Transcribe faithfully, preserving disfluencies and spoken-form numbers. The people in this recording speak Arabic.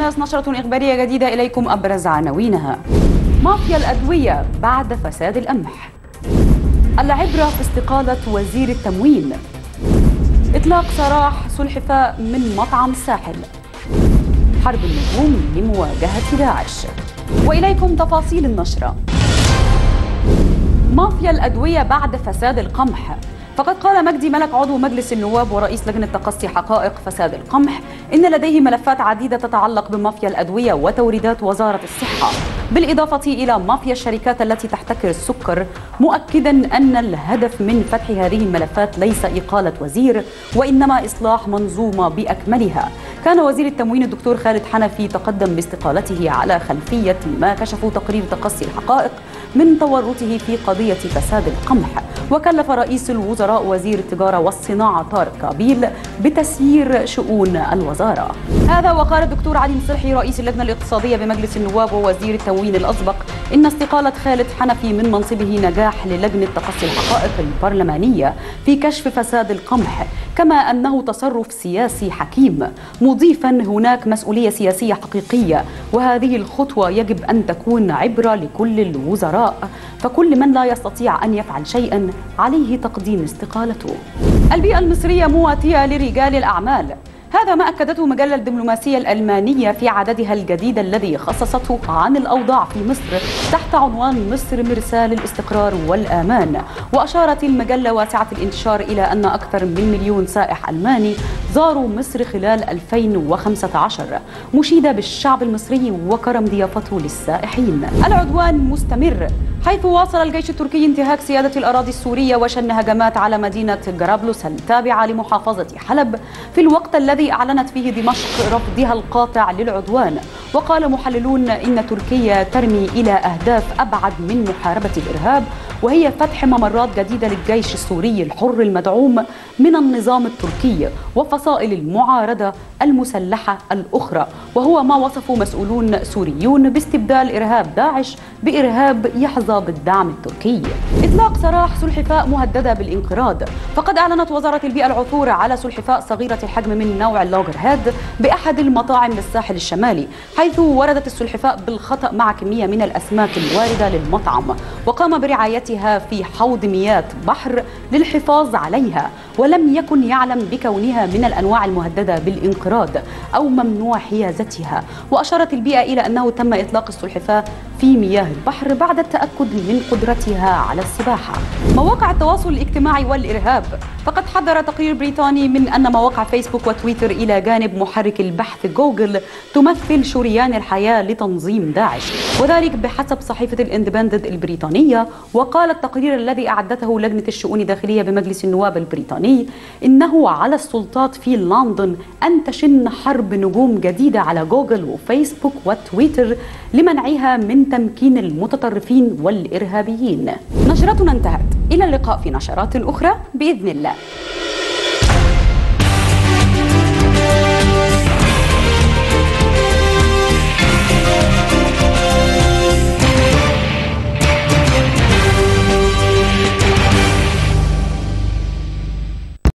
الناس، نشرة إخبارية جديدة إليكم أبرز عناوينها. مافيا الأدوية بعد فساد القمح، العبرة في استقالة وزير التموين، إطلاق سراح سلحفاء من مطعم الساحل، حرب النجوم لمواجهة داعش. وإليكم تفاصيل النشرة. مافيا الأدوية بعد فساد القمح. فقد قال مجدي ملك عضو مجلس النواب ورئيس لجنة تقصي حقائق فساد القمح إن لديه ملفات عديدة تتعلق بمافيا الأدوية وتوريدات وزارة الصحة، بالإضافة إلى مافيا الشركات التي تحتكر السكر، مؤكدا أن الهدف من فتح هذه الملفات ليس إقالة وزير وإنما إصلاح منظومة بأكملها. كان وزير التموين الدكتور خالد حنفي تقدم باستقالته على خلفية ما كشفوا تقرير تقصي الحقائق من تورطه في قضية فساد القمح، وكلف رئيس الوزراء وزير التجارة والصناعة طارق كابيل بتسيير شؤون الوزارة. هذا وقال الدكتور علي مصلحي رئيس اللجنة الاقتصادية بمجلس النواب ووزير التموين الأسبق إن استقالة خالد حنفي من منصبه نجاح للجنة تقصي الحقائق البرلمانية في كشف فساد القمح، كما أنه تصرف سياسي حكيم، مضيفا هناك مسؤولية سياسية حقيقية، وهذه الخطوة يجب أن تكون عبرة لكل الوزراء، فكل من لا يستطيع أن يفعل شيئا عليه تقديم استقالته. البيئة المصرية مواتية لرجال الأعمال، هذا ما أكدته مجلة الدبلوماسية الألمانية في عددها الجديد الذي خصصته عن الأوضاع في مصر تحت عنوان مصر مرساة للاستقرار والآمان. وأشارت المجلة واسعة الانتشار إلى أن أكثر من مليون سائح ألماني زاروا مصر خلال ألفين وخمسة عشر، مشيدة بالشعب المصري وكرم ضيافته للسائحين. العدوان مستمر، حيث واصل الجيش التركي انتهاك سيادة الأراضي السورية وشن هجمات على مدينة جرابلس التابعة لمحافظة حلب في الوقت الذي أعلنت فيه دمشق رفضها القاطع للعدوان. وقال محللون إن تركيا ترمي إلى أهداف أبعد من محاربة الإرهاب، وهي فتح ممرات جديدة للجيش السوري الحر المدعوم من النظام التركي وفصائل المعارضة المسلحة الأخرى، وهو ما وصفه مسؤولون سوريون باستبدال إرهاب داعش بإرهاب يحظى بالدعم التركي. إطلاق سراح سلحفاء مهددة بالانقراض. فقد أعلنت وزارة البيئة العثور على سلحفاء صغيرة الحجم من نوع اللوجر هيد بأحد المطاعم بالساحل الشمالي، حيث وردت السلحفاء بالخطأ مع كمية من الأسماك الواردة للمطعم، وقام برعايتها في حوض مياه بحر للحفاظ عليها، ولم يكن يعلم بكونها من الأنواع المهددة بالانقراض أو ممنوع حيازتها. وأشارت البيئة إلى أنه تم إطلاق السلحفاء في مياه البحر بعد التأكد من قدرتها على السباحة. مواقع التواصل الاجتماعي والإرهاب. فقد حذر تقرير بريطاني من أن مواقع فيسبوك وتويتر إلى جانب محرك البحث جوجل تمثل شريان الحياة لتنظيم داعش، وذلك بحسب صحيفة الاندبندنت البريطانية. وقال التقرير الذي أعدته لجنة الشؤون الداخلية بمجلس النواب البريطاني إنه على السلطات في لندن أن تشن حرب نجوم جديدة على جوجل وفيسبوك وتويتر لمنعها من تمكين المتطرفين والإرهابيين. نشرتنا انتهت، إلى اللقاء في نشرات أخرى بإذن الله.